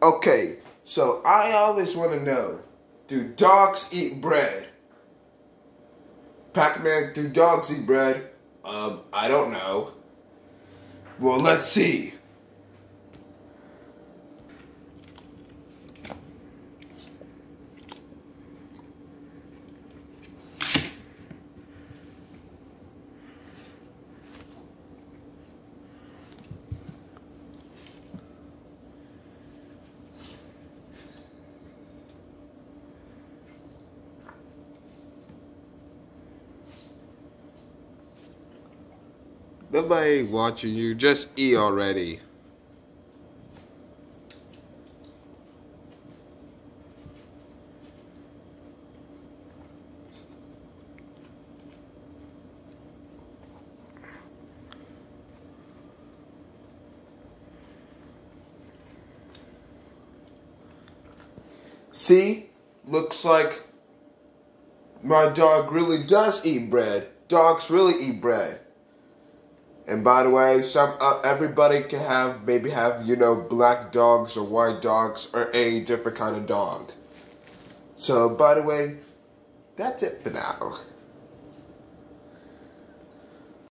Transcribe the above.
Okay, so I always want to know, do dogs eat bread? Pac-Man, do dogs eat bread? I don't know. Well, let's see. Nobody watching you. Just eat already. See? Looks like my dog really does eat bread. Dogs really eat bread. And by the way, everybody can have, black dogs or white dogs or any different kind of dog. So, by the way, that's it for now.